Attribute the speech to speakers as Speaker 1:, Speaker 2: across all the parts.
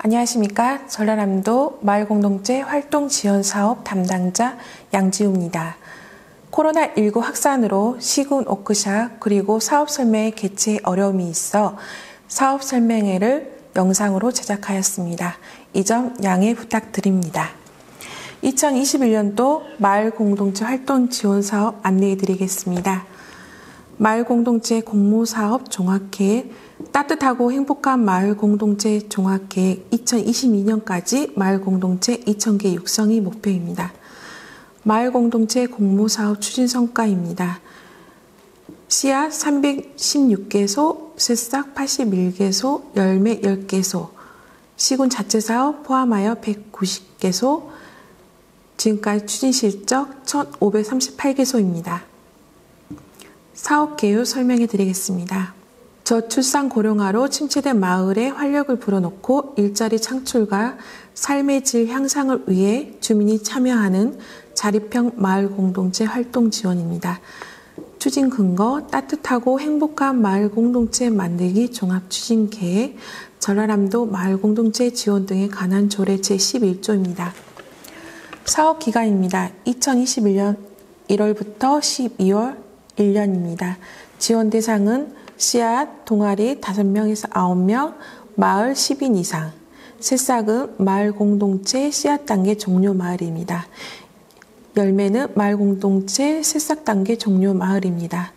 Speaker 1: 안녕하십니까. 전라남도 마을공동체 활동지원사업 담당자 양지우입니다. 코로나19 확산으로 시군 워크샵 그리고 사업 설명회 개최에 어려움이 있어 사업 설명회를 영상으로 제작하였습니다. 이 점 양해 부탁드립니다. 2021년도 마을공동체 활동지원사업 안내해드리겠습니다. 마을공동체 공모사업 종합계획, 따뜻하고 행복한 마을공동체 종합계획 2022년까지 마을공동체 2,000개 육성이 목표입니다. 마을공동체 공모사업 추진성과입니다. 씨앗 316개소, 새싹 81개소, 열매 10개소, 시군 자체사업 포함하여 190개소, 지금까지 추진실적 1,538개소입니다. 사업 개요 설명해 드리겠습니다. 저출산 고령화로 침체된 마을에 활력을 불어넣고 일자리 창출과 삶의 질 향상을 위해 주민이 참여하는 자립형 마을 공동체 활동 지원입니다. 추진 근거, 따뜻하고 행복한 마을 공동체 만들기 종합 추진 계획, 전라남도 마을 공동체 지원 등에 관한 조례 제11조입니다. 사업 기간입니다. 2021년 1월부터 12월 1년입니다. 지원 대상은 씨앗, 동아리 5명에서 9명, 마을 10인 이상, 새싹은 마을 공동체 씨앗 단계 종료 마을입니다. 열매는 마을 공동체 새싹 단계 종료 마을입니다.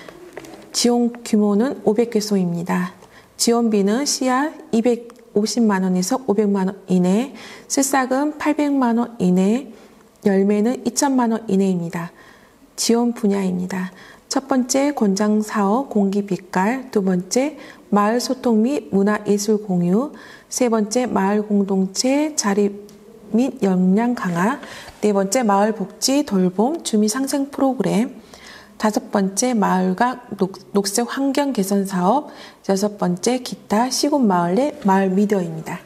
Speaker 1: 지원 규모는 500개소입니다. 지원비는 씨앗 250만 원에서 500만 원 이내, 새싹은 800만 원 이내, 열매는 2천만 원 이내입니다. 지원 분야입니다. 첫 번째 권장사업 공기빛깔, 두 번째 마을 소통 및 문화예술 공유, 세 번째 마을 공동체 자립 및 역량 강화, 네 번째 마을 복지 돌봄 주민 상생 프로그램, 다섯 번째 마을과 녹색 환경 개선 사업, 여섯 번째 기타 시군 마을 내 마을 미디어입니다.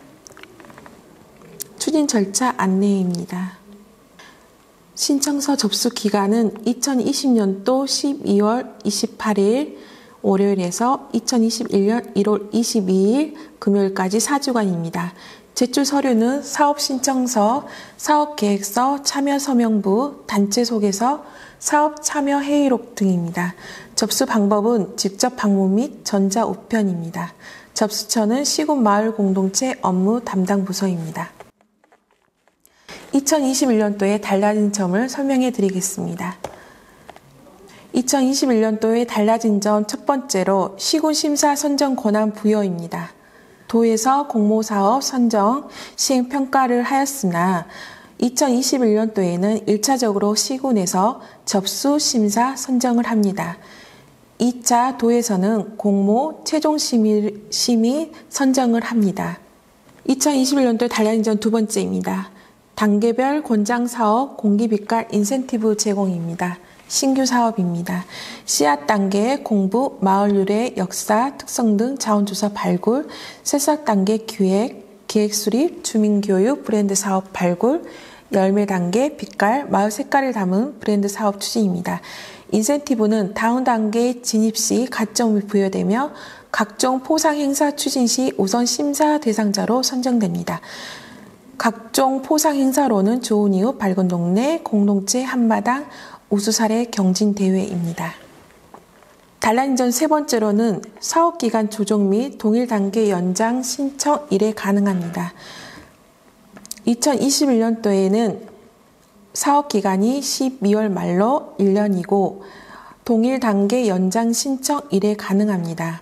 Speaker 1: 추진 절차 안내입니다. 신청서 접수 기간은 2020년도 12월 28일 월요일에서 2021년 1월 22일 금요일까지 4주간입니다. 제출 서류는 사업 신청서, 사업 계획서, 참여 서명부, 단체 소개서, 사업 참여 회의록 등입니다. 접수 방법은 직접 방문 및 전자 우편입니다. 접수처는 시군 마을 공동체 업무 담당 부서입니다. 2021년도에 달라진 점을 설명해 드리겠습니다. 2021년도에 달라진 점 첫 번째로 시군 심사 선정 권한 부여입니다. 도에서 공모사업 선정, 시행 평가를 하였으나 2021년도에는 1차적으로 시군에서 접수, 심사, 선정을 합니다. 2차 도에서는 공모, 최종 심의, 선정을 합니다. 2021년도에 달라진 점 두 번째입니다. 단계별 권장사업 공기빛깔 인센티브 제공입니다. 신규 사업입니다. 씨앗 단계 공부, 마을 유래, 역사, 특성 등 자원조사 발굴, 새싹 단계 기획, 계획 수립, 주민교육, 브랜드 사업 발굴, 열매 단계 빛깔, 마을 색깔을 담은 브랜드 사업 추진입니다. 인센티브는 다음 단계 진입 시 가점이 부여되며 각종 포상 행사 추진 시 우선 심사 대상자로 선정됩니다. 각종 포상 행사로는 좋은 이웃, 밝은 동네, 공동체 한마당, 우수사례 경진대회입니다. 달라진 점 세 번째로는 사업기간 조정 및 동일 단계 연장 신청 1회 가능합니다. 2021년도에는 사업기간이 12월 말로 1년이고 동일 단계 연장 신청 1회 가능합니다.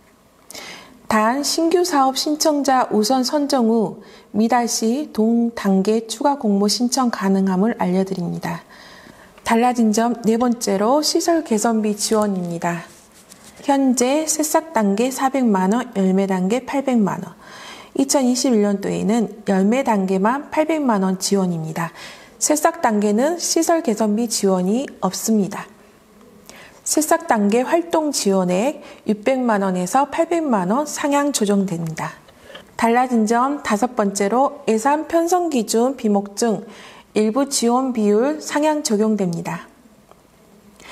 Speaker 1: 단 신규 사업 신청자 우선 선정 후 미달 시 동단계 추가 공모 신청 가능함을 알려드립니다. 달라진 점 네 번째로 시설 개선비 지원입니다. 현재 새싹 단계 400만원, 열매 단계 800만원. 2021년도에는 열매 단계만 800만원 지원입니다. 새싹 단계는 시설 개선비 지원이 없습니다. 새싹 단계 활동 지원액 600만원에서 800만원 상향 조정됩니다. 달라진 점 다섯 번째로 예산 편성 기준 비목증 일부 지원 비율 상향 적용됩니다.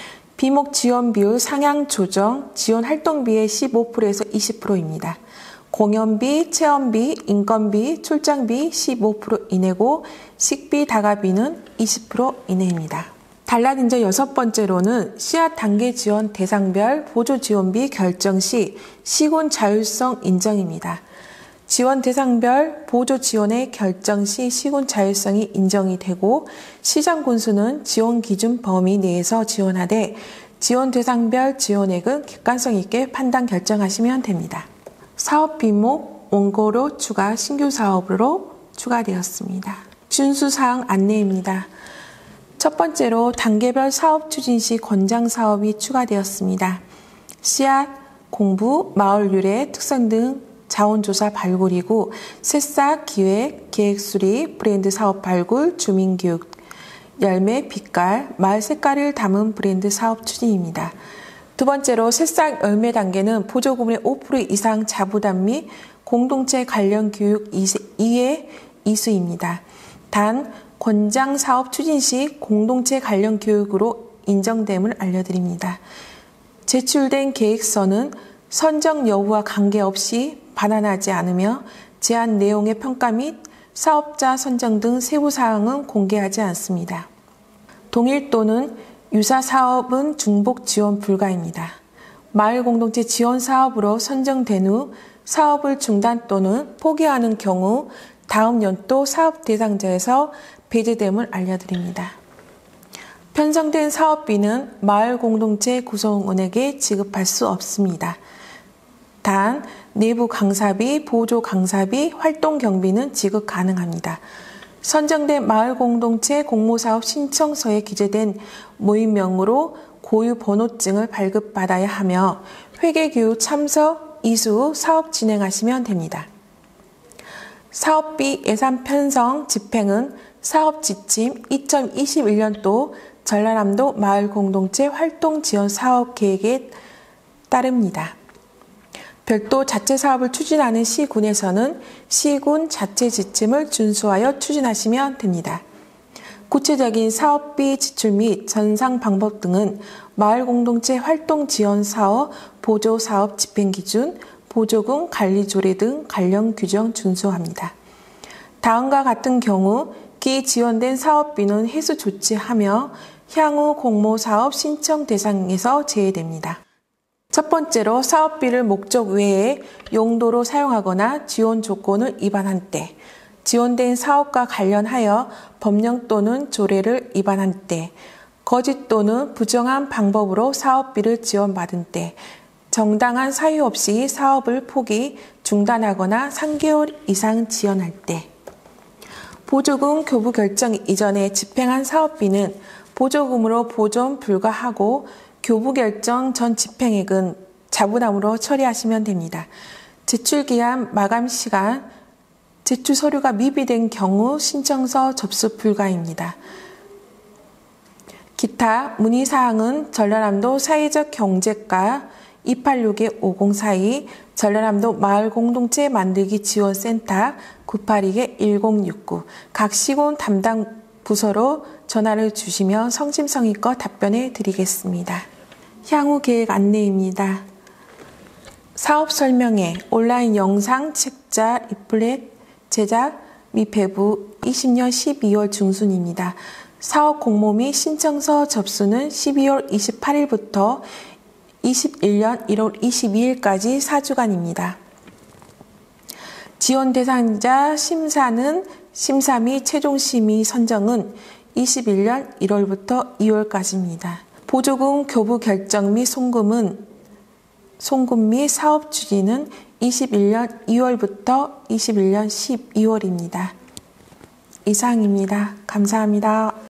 Speaker 1: 비목 지원 비율 상향 조정, 지원 활동비의 15%에서 20%입니다. 공연비, 체험비, 인건비, 출장비 15% 이내고 식비, 다가비는 20% 이내입니다. 달라진 점 6번째로는 씨앗 단계 지원 대상별 보조 지원비 결정 시 시군 자율성 인정입니다. 지원 대상별 보조 지원의 결정 시 시군 자율성이 인정이 되고 시장 군수는 지원 기준 범위 내에서 지원하되 지원 대상별 지원액은 객관성 있게 판단 결정하시면 됩니다. 사업 비목 원고로 추가 신규 사업으로 추가되었습니다. 준수사항 안내입니다. 첫 번째로 단계별 사업 추진 시 권장 사업이 추가되었습니다. 씨앗, 공부, 마을 유래, 특성 등 자원조사 발굴이고 새싹, 기획, 계획 수립, 브랜드 사업 발굴, 주민교육, 열매, 빛깔, 마을 색깔을 담은 브랜드 사업 추진입니다. 두 번째로 새싹 열매 단계는 보조금의 5% 이상 자부담 및 공동체 관련 교육 2회 이수입니다. 단 권장 사업 추진 시 공동체 관련 교육으로 인정됨을 알려드립니다. 제출된 계획서는 선정 여부와 관계없이 반환하지 않으며 제안 내용의 평가 및 사업자 선정 등 세부 사항은 공개하지 않습니다. 동일 또는 유사 사업은 중복 지원 불가입니다. 마을 공동체 지원 사업으로 선정된 후 사업을 중단 또는 포기하는 경우 다음 연도 사업 대상자에서 배제됨을 알려드립니다. 편성된 사업비는 마을 공동체 구성원에게 지급할 수 없습니다. 단 내부 강사비, 보조 강사비, 활동 경비는 지급 가능합니다. 선정된 마을 공동체 공모사업 신청서에 기재된 모임명으로 고유 번호증을 발급받아야 하며 회계교육 참석, 이수 후 사업 진행하시면 됩니다. 사업비 예산 편성 집행은 사업 지침 2021년도 전라남도 마을 공동체 활동 지원 사업 계획에 따릅니다. 별도 자체 사업을 추진하는 시군에서는 시군 자체 지침을 준수하여 추진하시면 됩니다. 구체적인 사업비 지출 및 전상 방법 등은 마을 공동체 활동 지원 사업, 보조 사업 집행 기준, 보조금 관리 조례 등 관련 규정 준수합니다. 다음과 같은 경우 기 지원된 사업비는 회수 조치하며 향후 공모사업 신청 대상에서 제외됩니다. 첫 번째로 사업비를 목적 외에 용도로 사용하거나 지원 조건을 위반한 때, 지원된 사업과 관련하여 법령 또는 조례를 위반한 때, 거짓 또는 부정한 방법으로 사업비를 지원받은 때, 정당한 사유 없이 사업을 포기, 중단하거나 3개월 이상 지연할 때, 보조금 교부 결정 이전에 집행한 사업비는 보조금으로 보존 불가하고 교부 결정 전 집행액은 자부담으로 처리하시면 됩니다. 제출기한 마감 시간, 제출 서류가 미비된 경우 신청서 접수 불가입니다. 기타 문의사항은 전라남도 사회적 경제과 286-5042 전라남도 마을공동체 만들기 지원센터 982-1069 각 시군 담당 부서로 전화를 주시면 성심성의껏 답변해 드리겠습니다. 향후 계획 안내입니다. 사업 설명회, 온라인 영상, 책자, 리플렛 제작 및 배부 20년 12월 중순입니다. 사업 공모 및 신청서 접수는 12월 28일부터 21년 1월 22일까지 4주간입니다. 지원 대상자 심사는 심사 및 최종 심의 선정은 21년 1월부터 2월까지입니다. 보조금 교부 결정 및 송금 및 사업 추진은 21년 2월부터 21년 12월입니다. 이상입니다. 감사합니다.